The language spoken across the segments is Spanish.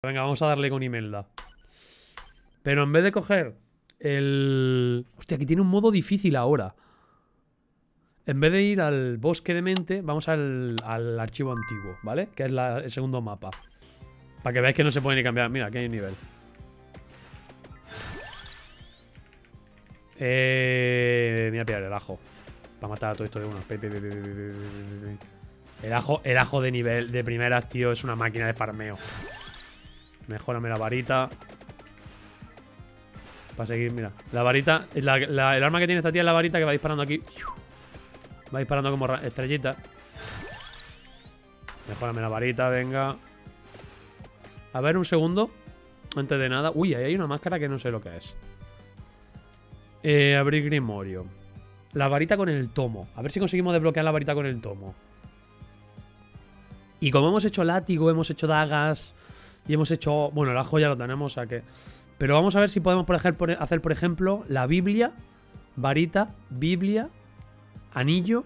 Venga, vamos a darle con Imelda. Pero en vez de coger el... Hostia, aquí tiene un modo difícil ahora. En vez de ir al bosque de mente, vamos al archivo antiguo, ¿vale? Que es el segundo mapa. Para que veáis que no se puede ni cambiar. Mira, aquí hay un nivel. Me voy a pillar el ajo. Para matar a todo esto de una. El ajo de nivel de primeras, tío, es una máquina de farmeo. Mejórame la varita. Para seguir, mira. La varita, el arma que tiene esta tía es la varita que va disparando aquí. Va disparando como estrellitas. Mejórame la varita, venga. A ver, un segundo. Antes de nada. Uy, ahí hay una máscara que no sé lo que es. Abrir grimorio. La varita con el tomo. A ver si conseguimos desbloquear la varita con el tomo. Y como hemos hecho látigo, hemos hecho dagas y hemos hecho... Bueno, el ajo ya lo tenemos, o sea que... Pero vamos a ver si podemos hacer, por ejemplo, la Biblia, varita, Biblia, anillo.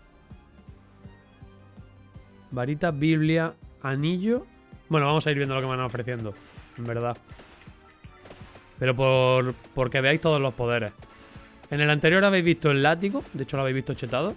Varita, Biblia, anillo. Bueno, vamos a ir viendo lo que me van ofreciendo, en verdad. Pero porque veáis todos los poderes. En el anterior habéis visto el látigo. De hecho lo habéis visto chetado.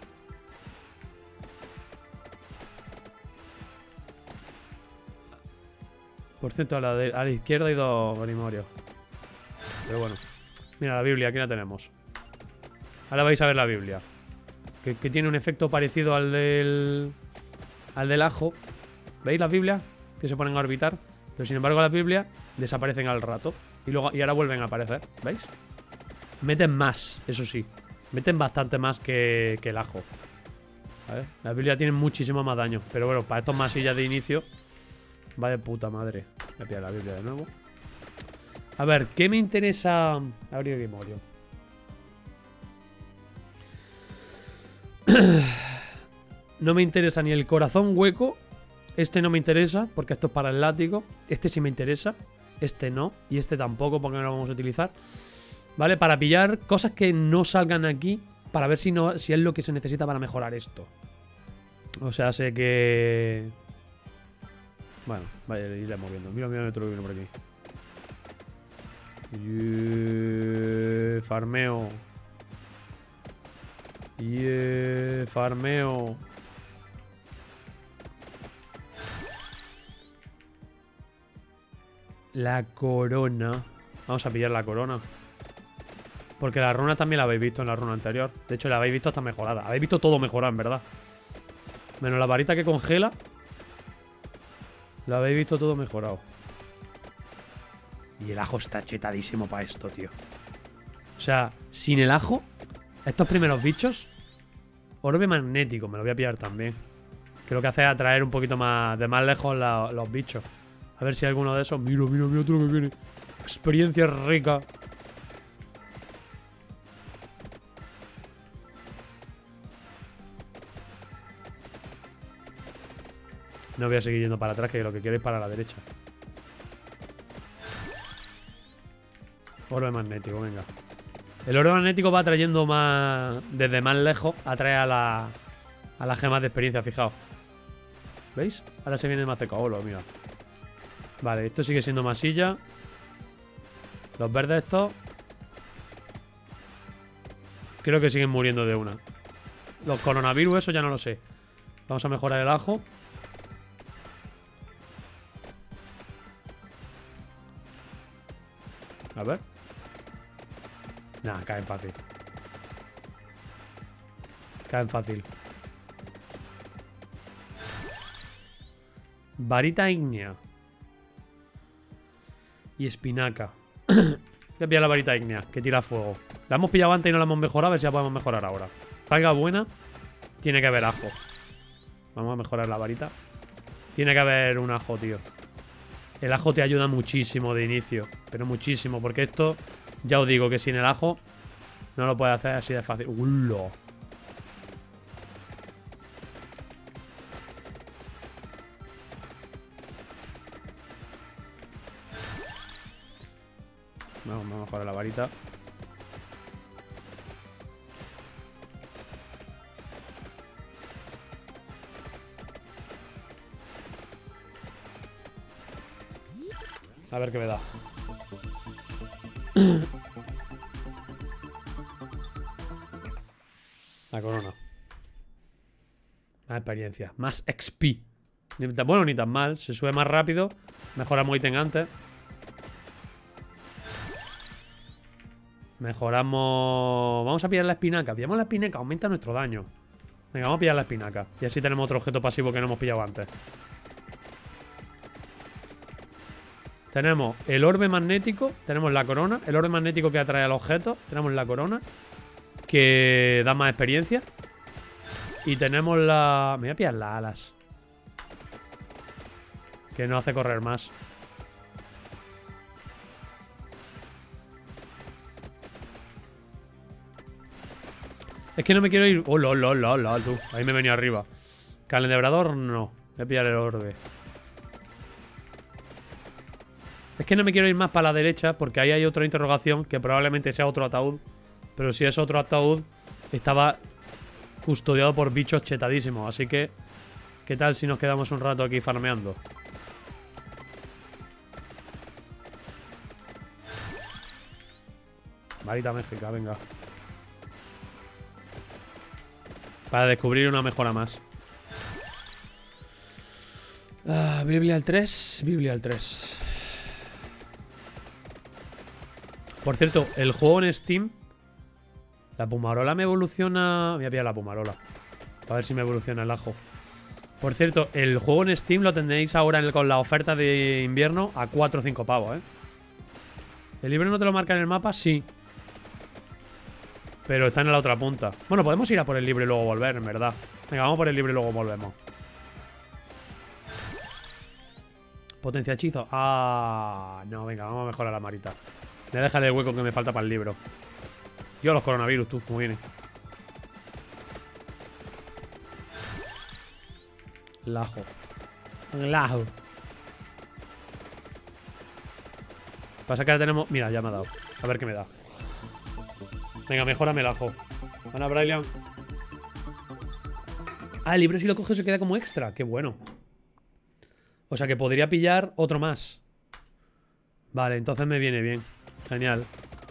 Por cierto, a la izquierda hay dos grimorios. Pero bueno. Mira la Biblia, aquí la tenemos. Ahora vais a ver la Biblia. Que tiene un efecto parecido al del ajo. ¿Veis las Biblias? Que se ponen a orbitar. Pero sin embargo las Biblias desaparecen al rato. Y ahora vuelven a aparecer. ¿Veis? Meten más, eso sí. Meten bastante más que el ajo. ¿Vale? Las Biblias tienen muchísimo más daño. Pero bueno, para estos masillas de inicio va de puta madre. Voy a pillar la Biblia de nuevo. A ver, ¿qué me interesa abrir grimorio? No me interesa ni el corazón hueco. Este no me interesa porque esto es para el látigo. Este sí me interesa. Este no. Y este tampoco porque no lo vamos a utilizar. ¿Vale? Para pillar cosas que no salgan aquí. Para ver si es lo que se necesita para mejorar esto. O sea, sé que... Bueno, vaya, iremos viendo. Mira otro vino por aquí. Farmeo. Farmeo. La corona. Vamos a pillar la corona. Porque la runa también la habéis visto en la runa anterior. De hecho, la habéis visto hasta mejorada. Habéis visto todo mejorado, en verdad. Menos la varita que congela. La habéis visto todo mejorado. Y el ajo está chetadísimo para esto, tío. O sea, sin el ajo, estos primeros bichos... Orbe magnético, me lo voy a pillar también. Que lo que hace es atraer un poquito más de más lejos los bichos. A ver si hay alguno de esos... Mira todo lo que viene. Experiencia rica. No voy a seguir yendo para atrás, que lo que quiero es para la derecha. Orbe magnético, venga. El orbe magnético va atrayendo más... Desde más lejos, atrae a las gemas de experiencia, fijaos. ¿Veis? Ahora se viene más cerca. Mira. Vale, esto sigue siendo masilla. Los verdes estos... Creo que siguen muriendo de una. Los coronavirus, eso ya no lo sé. Vamos a mejorar el ajo. A ver. Nah, caen fácil. Caen fácil. Varita ígnea. Y espinaca. Voy a pillar la varita ígnea, que tira fuego. La hemos pillado antes y no la hemos mejorado. A ver si la podemos mejorar ahora. Salga buena. Tiene que haber ajo. Vamos a mejorar la varita. Tiene que haber un ajo, tío. El ajo te ayuda muchísimo de inicio. Pero muchísimo, porque esto... Ya os digo que sin el ajo no lo puede hacer así de fácil. ¡Ulo! Vamos a mejorar la varita. A ver qué me da. La corona. Más experiencia. Más XP. Bueno, ni tan mal. Se sube más rápido. Mejora muy antes. Mejoramos... Vamos a pillar la espinaca. Pillamos la espinaca. Aumenta nuestro daño. Venga, vamos a pillar la espinaca. Y así tenemos otro objeto pasivo que no hemos pillado antes. Tenemos el orbe magnético. Tenemos la corona. El orbe magnético que atrae al objeto. Tenemos la corona, que da más experiencia. Y tenemos la... Me voy a pillar las alas, que no hace correr más. Es que no me quiero ir... Oh, lol, tú. Ahí me he venido arriba. Calendebrador, no. Voy a pillar el orbe. Es que no me quiero ir más para la derecha, porque ahí hay otra interrogación, que probablemente sea otro ataúd. Pero si es otro ataúd, estaba custodiado por bichos chetadísimos. Así que, ¿qué tal si nos quedamos un rato aquí farmeando? Varita mágica, venga. Para descubrir una mejora más. Biblia al 3. Biblia al 3. Por cierto, el juego en Steam, la pumarola me evoluciona... Voy a pillar la pumarola, a ver si me evoluciona el ajo. Por cierto, el juego en Steam lo tendréis ahora con la oferta de invierno a 4 o 5 pavos, ¿eh? ¿El libro no te lo marca en el mapa? Sí. Pero está en la otra punta. Bueno, podemos ir a por el libro y luego volver, en verdad. Venga, vamos por el libro y luego volvemos. Potencia hechizo. Ah, no, venga, vamos a mejorar la marita. Voy a dejar el hueco que me falta para el libro. Yo los coronavirus, tú, como viene. Lajo. Lajo. Pasa que ahora tenemos... Mira, ya me ha dado. A ver qué me da. Venga, mejórame el ajo. Ana Brylian. Ah, el libro si lo coge se queda como extra. Qué bueno. O sea que podría pillar otro más. Vale, entonces me viene bien. Genial.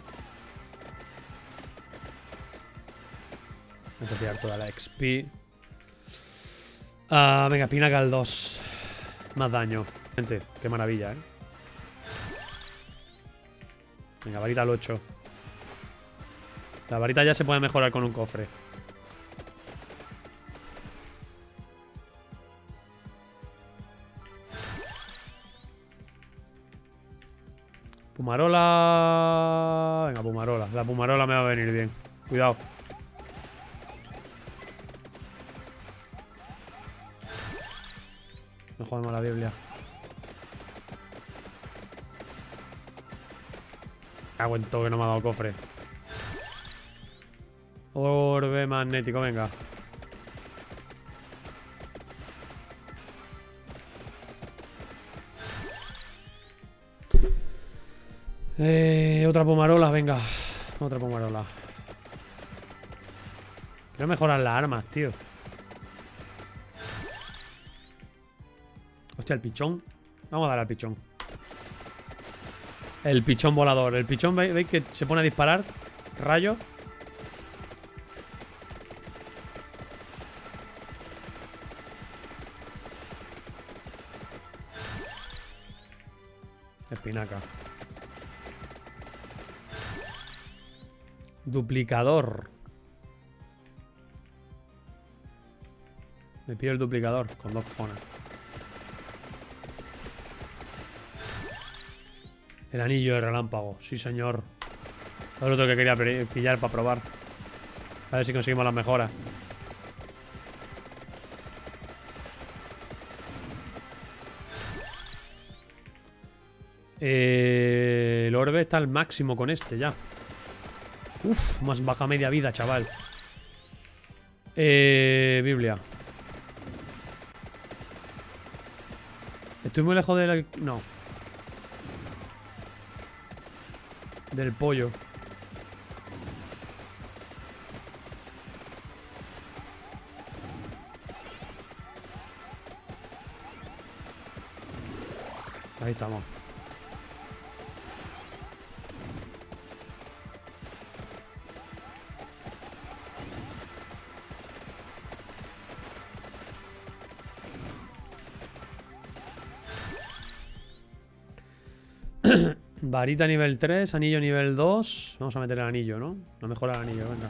Voy a pillar toda la XP. Venga, Pinaca al 2. Más daño. Gente, qué maravilla, ¿eh? Venga, varita al 8. La varita ya se puede mejorar con un cofre. Pumarola. Venga, pumarola. La pumarola me va a venir bien. Cuidado. No jodemos la Biblia. Aguento que no me ha dado cofre. Orbe magnético, venga. Otra pomarola, venga. Otra pomarola. Quiero mejorar las armas, tío. Hostia, el pichón. Vamos a dar al pichón. El pichón volador. El pichón, ¿veis que se pone a disparar? Rayo. Espinaca. Duplicador. Me pido el duplicador con 2 cojones. El anillo de relámpago. Sí, señor. Es lo otro que quería pillar para probar. A ver si conseguimos las mejoras. El orbe está al máximo con este ya. Uf, más baja media vida, chaval. Biblia. Estoy muy lejos del... No. Del pollo. Ahí estamos. Varita nivel 3, anillo nivel 2. Vamos a meter el anillo, ¿no? No mejora el anillo, venga.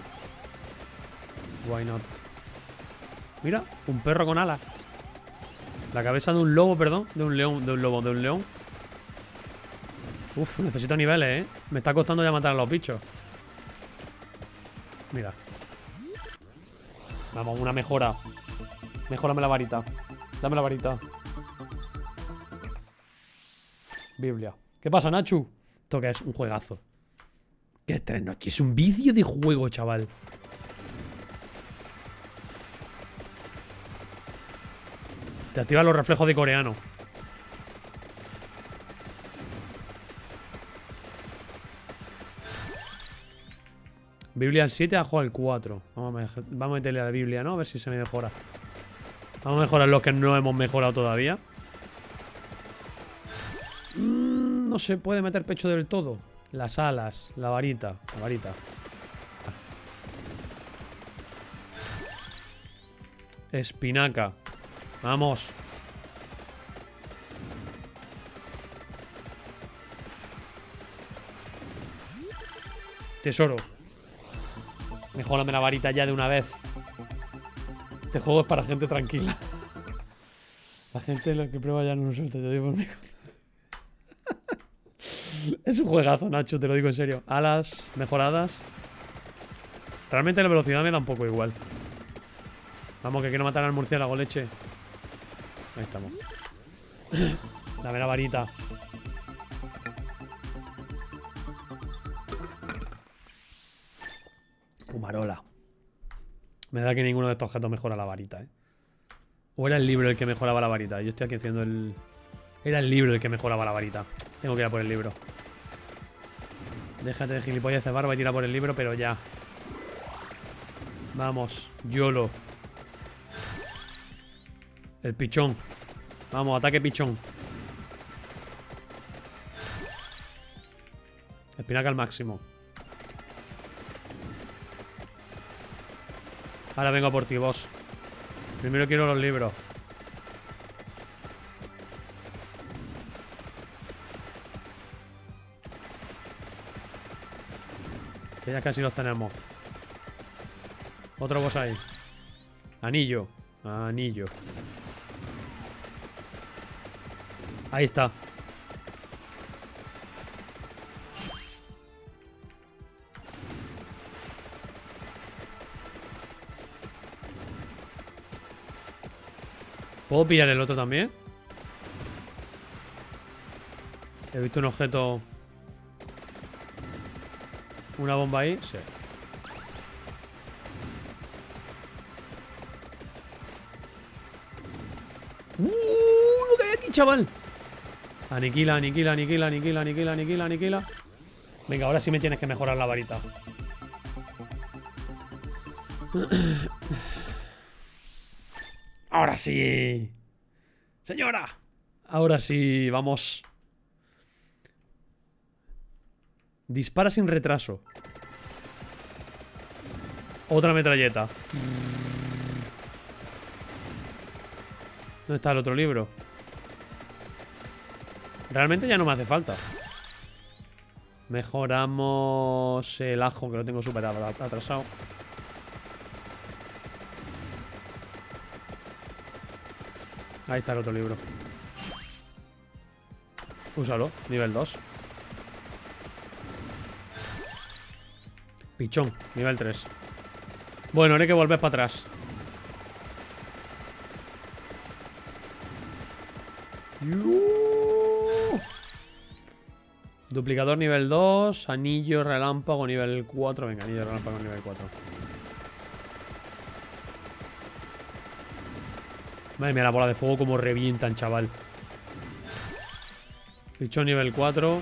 Why not? Mira, un perro con alas. La cabeza de un lobo, perdón. De un león, de un lobo, de un león. Uf, necesito niveles, ¿eh? Me está costando ya matar a los bichos. Mira. Vamos, una mejora. Mejórame la varita. Dame la varita. Biblia. ¿Qué pasa, Nachu? Esto que es un juegazo. ¿Qué es 3 noches? Es un vicio de juego, chaval. Te activa los reflejos de coreano. Biblia al 7, ajo al 4. Vamos a meterle a la Biblia, ¿no? A ver si se me mejora. Vamos a mejorar los que no hemos mejorado todavía. No se puede meter pecho del todo. Las alas, la varita. La varita. Espinaca. Vamos. Tesoro. Mejórame la varita ya de una vez. Este juego es para gente tranquila. La gente lo que prueba ya no nos suelta, te digo por mí. Es un juegazo, Nacho, te lo digo en serio. Alas mejoradas. Realmente la velocidad me da un poco igual. Vamos, que quiero matar al murciélago, leche. Ahí estamos. Dame la varita. Pumarola. Me da que ninguno de estos objetos mejora la varita, ¿eh? O era el libro el que mejoraba la varita. Yo estoy aquí haciendo el... Era el libro el que mejoraba la varita. Tengo que ir a por el libro. Déjate de gilipolleces, barba, y tira por el libro, pero ya. Vamos, YOLO. El pichón. Vamos, ataque pichón. Espinaca al máximo. Ahora vengo por ti, boss. Primero quiero los libros. Que ya casi los tenemos. Otro boss ahí. Anillo. Anillo. Ahí está. ¿Puedo pillar el otro también? He visto un objeto. ¿Una bomba ahí? Sí. Lo que hay aquí, chaval. Aniquila, aniquila, aniquila, aniquila, aniquila, aniquila, aniquila. Venga, ahora sí me tienes que mejorar la varita. Ahora sí. Señora. Ahora sí, vamos. Dispara sin retraso. Otra metralleta. ¿Dónde está el otro libro? Realmente ya no me hace falta. Mejoramos el ajo, que lo tengo súper atrasado. Ahí está el otro libro. Úsalo, nivel 2. Pichón, nivel 3. Bueno, ahora hay que volver para atrás. Duplicador nivel 2. Anillo relámpago nivel 4. Venga, anillo relámpago nivel 4. Madre mía, la bola de fuego como revientan, chaval. Pichón nivel 4.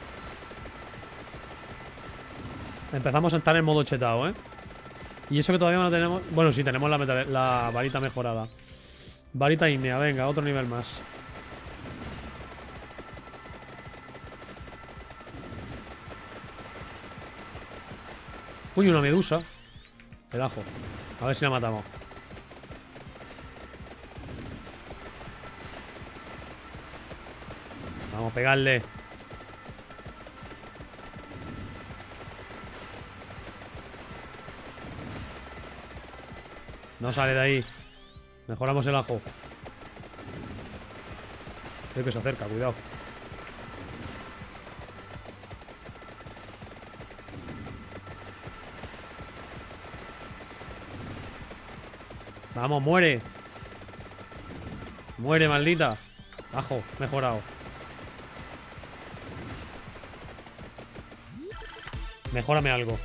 Empezamos a estar en modo chetado, ¿eh? Y eso que todavía no tenemos... Bueno, sí, tenemos la varita mejorada. Varita ígnea, venga, otro nivel más. Uy, una medusa. El ajo. A ver si la matamos. Vamos a pegarle. No sale de ahí. Mejoramos el ajo. Creo que se acerca, cuidado. Vamos, muere. Muere, maldita. Ajo, mejorado. Mejórame algo.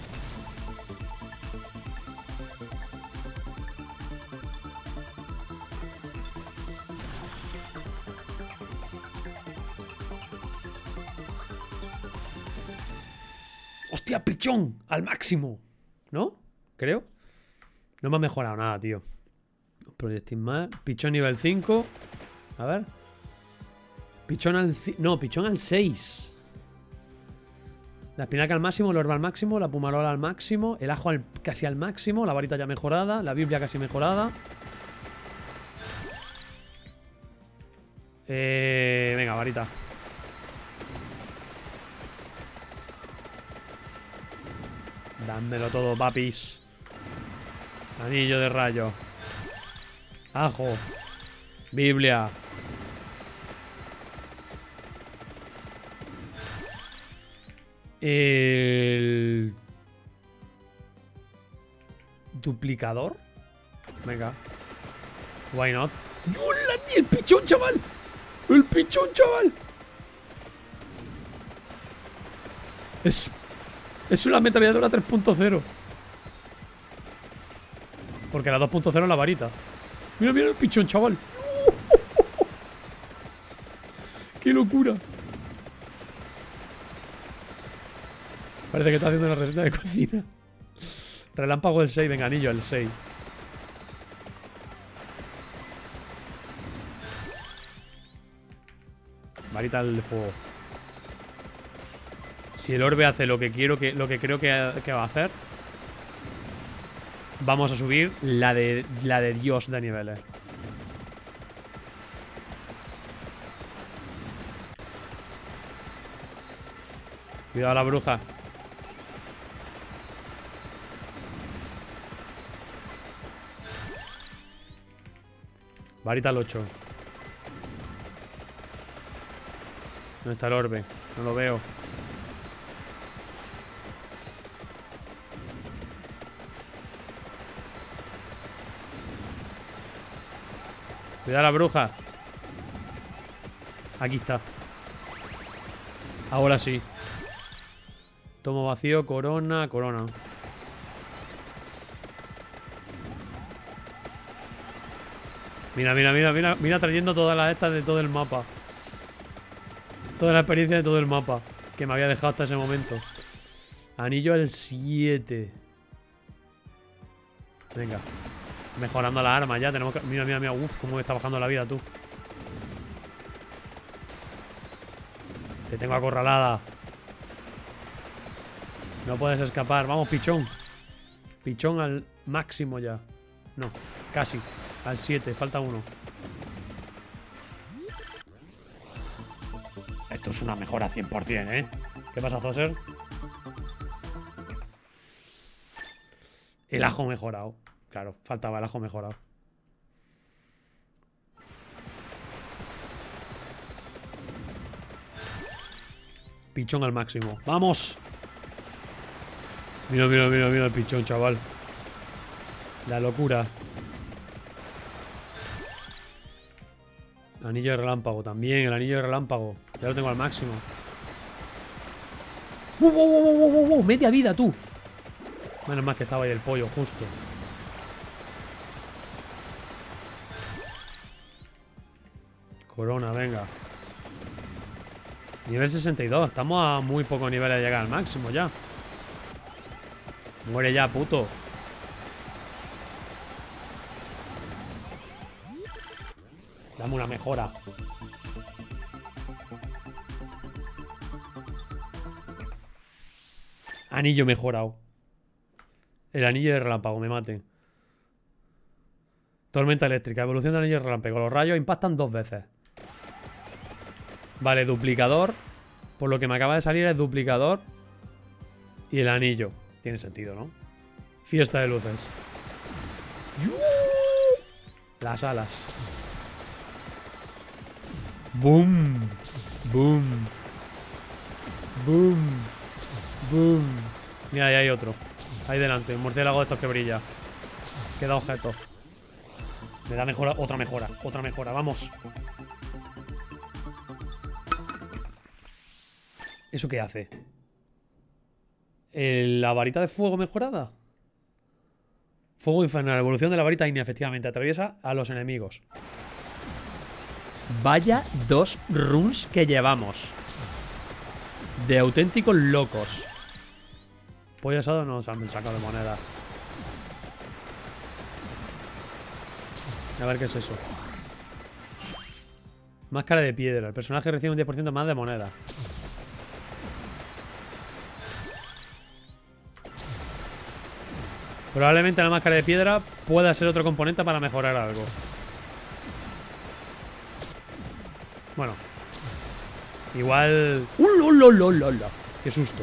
¡Hostia, pichón! Al máximo. ¿No? Creo. No me ha mejorado nada, tío. Proyectil más. Pichón nivel 5. A ver. Pichón al... No, pichón al 6. La espinaca al máximo, el orbe al máximo, la pumarola al máximo, el ajo casi al máximo, la varita ya mejorada, la biblia casi mejorada. Venga, varita. Dámelo todo, papis. Anillo de rayo. Ajo. Biblia. El duplicador. Venga. Why not? ¡Hola! ¡El pichón, chaval! ¡El pichón, chaval! Es una ametralladora 3.0. Porque la 2.0 es la varita. Mira, mira el pichón, chaval. ¡Qué locura! Parece que está haciendo una receta de cocina. Relámpago el 6, venga, anillo el 6. Varita de fuego. Si el orbe hace lo que quiero que creo que va a hacer, vamos a subir la de Dios de niveles. Cuidado a la bruja. Varita al 8. ¿Dónde está el orbe? No lo veo. Cuidado a la bruja. Aquí está. Ahora sí. Tomo vacío, corona, corona. Mira, mira, mira, mira, mira, trayendo todas las estas de todo el mapa. Toda la experiencia de todo el mapa que me había dejado hasta ese momento. Anillo al 7. Venga. Mejorando las armas ya. Tenemos que... Mira, mira, mira. Uf, cómo me está bajando la vida, tú. Te tengo acorralada. No puedes escapar. Vamos, pichón. Pichón al máximo ya. No, casi. Al 7, falta uno. Esto es una mejora 100%, ¿eh? ¿Qué pasa, Zoser? El ajo mejorado. Claro, faltaba el ajo mejorado. Pichón al máximo. ¡Vamos! Mira, mira, mira, mira el pichón, chaval. La locura. Anillo de relámpago también, el anillo de relámpago. Ya lo tengo al máximo. ¡Wow, wow, wow, wow, wow, wow! Media vida, tú. Menos mal que estaba ahí el pollo, justo. Corona, venga. Nivel 62. Estamos a muy poco nivel de llegar al máximo ya. Muere ya, puto. Dame una mejora. Anillo mejorado. El anillo de relámpago, me mate. Tormenta eléctrica, evolución del anillo de relámpago. Los rayos impactan 2 veces. Vale, duplicador. Por lo que me acaba de salir es duplicador. Y el anillo. Tiene sentido, ¿no? Fiesta de luces. Las alas. Boom. Boom. Boom. Boom. Mira, ahí hay otro. Ahí delante, un murciélago de estos que brilla. Queda objeto. Me da mejora, otra mejora. Otra mejora, vamos. ¿Eso qué hace? ¿La varita de fuego mejorada? Fuego infernal, evolución de la varita ígnea, efectivamente. Atraviesa a los enemigos. Vaya 2 runes que llevamos. De auténticos locos. Pollo asado no se han sacado de moneda. A ver qué es eso. Máscara de piedra. El personaje recibe un 10% más de moneda. Probablemente la máscara de piedra pueda ser otro componente para mejorar algo. Bueno. Igual... ¡Ulololololo! ¡Qué susto!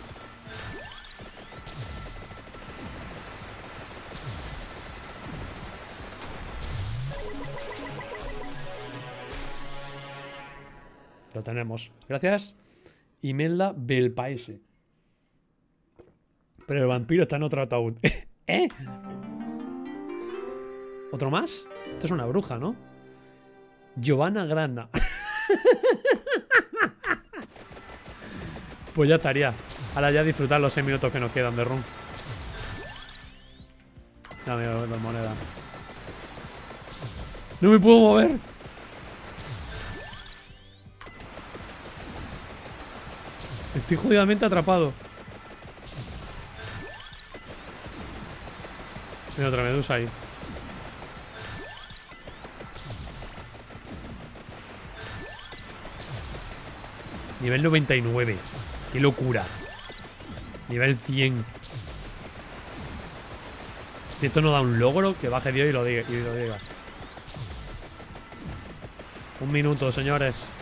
Lo tenemos. Gracias. Imelda Belpaese. Pero el vampiro está en otro ataúd. ¿Eh? ¿Otro más? Esto es una bruja, ¿no? Giovanna Grana. Pues ya estaría. Ahora ya disfrutar los 6 minutos que nos quedan de run. Dame 2 monedas. No me puedo mover. Estoy jodidamente atrapado. Hay otra medusa ahí. Nivel 99. Qué locura. Nivel 100. Si esto no da un logro, que baje Dios y lo diga. Un minuto, señores.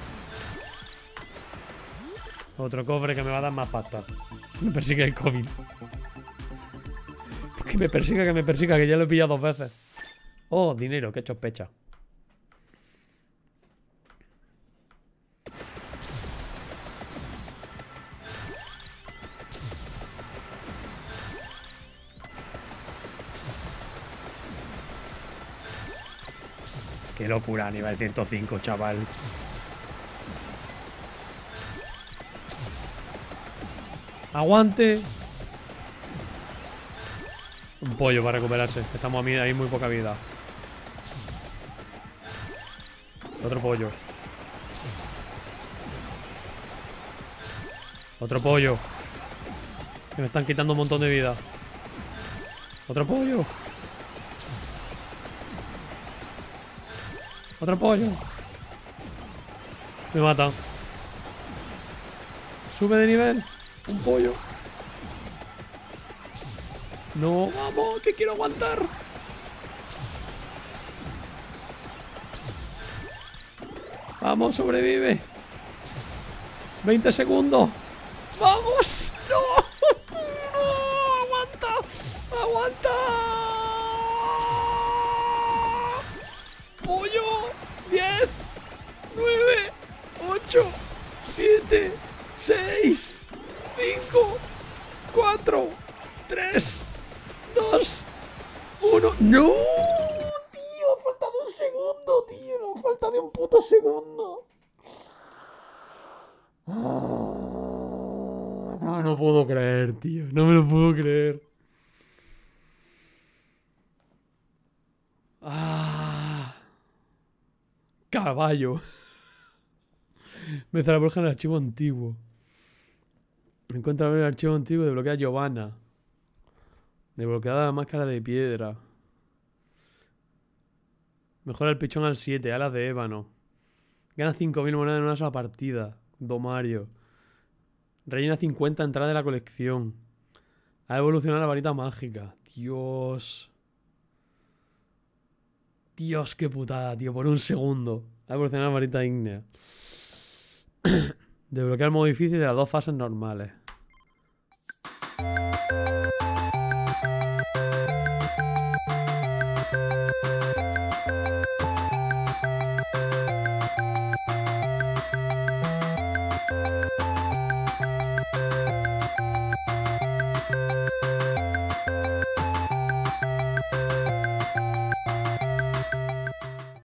Otro cofre que me va a dar más pasta. Me persigue el COVID. Que me persiga, que ya lo he pillado 2 veces. Oh, dinero, qué sospecha. Qué locura, nivel 105, chaval. Aguante. Un pollo para recuperarse. Estamos a mí, hay muy poca vida. Otro pollo. Otro pollo. Que me están quitando un montón de vida. Otro pollo. Otro pollo. Me matan. Sube de nivel. Un pollo. No, vamos, que quiero aguantar. Vamos, sobrevive. 20 segundos. ¡Vamos! ¡No! ¡No! ¡Aguanta! ¡Aguanta! ¡Pollo! 10, 9, 8, 7, 6, 5, 4, 3, 2, 1. ¡No! Tío, ha faltado un segundo, tío. Falta de un puto segundo. No, no puedo creer, tío. No me lo puedo creer. Caballo. Me la bruja en el archivo antiguo. Encuentra el archivo antiguo. Desbloquea Giovanna. Desbloqueada la máscara de piedra. Mejora el pichón al 7. Alas de ébano. Gana 5000 monedas en una sola partida. Domario. Rellena 50 entradas de la colección. Ha evolucionado la varita mágica. Dios. Dios, qué putada, tío. Por un segundo. Ha evolucionado la varita ígnea. Desbloquear el modo difícil de las 2 fases normales.